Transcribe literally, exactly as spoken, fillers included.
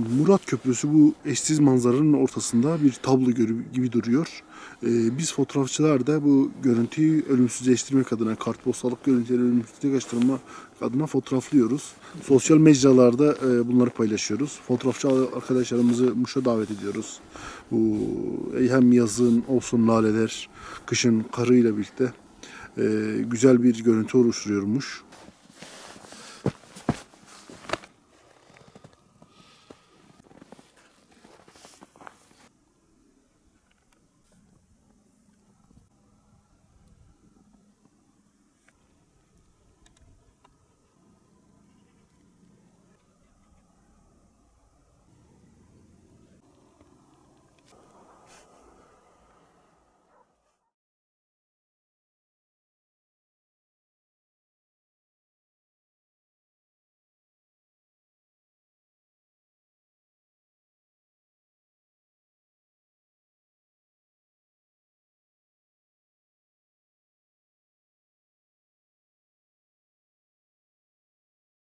Murat Köprüsü bu eşsiz manzaranın ortasında bir tablo gibi duruyor. Ee, biz fotoğrafçılar da bu görüntüyü ölümsüzleştirmek adına, kartpostallık görüntüleri ölümsüzleştirmek adına fotoğraflıyoruz. Sosyal mecralarda e, bunları paylaşıyoruz. Fotoğrafçı arkadaşlarımızı Muş'a davet ediyoruz. Bu hem yazın olsun laleler, kışın karıyla birlikte e, güzel bir görüntü oluşturuyormuş.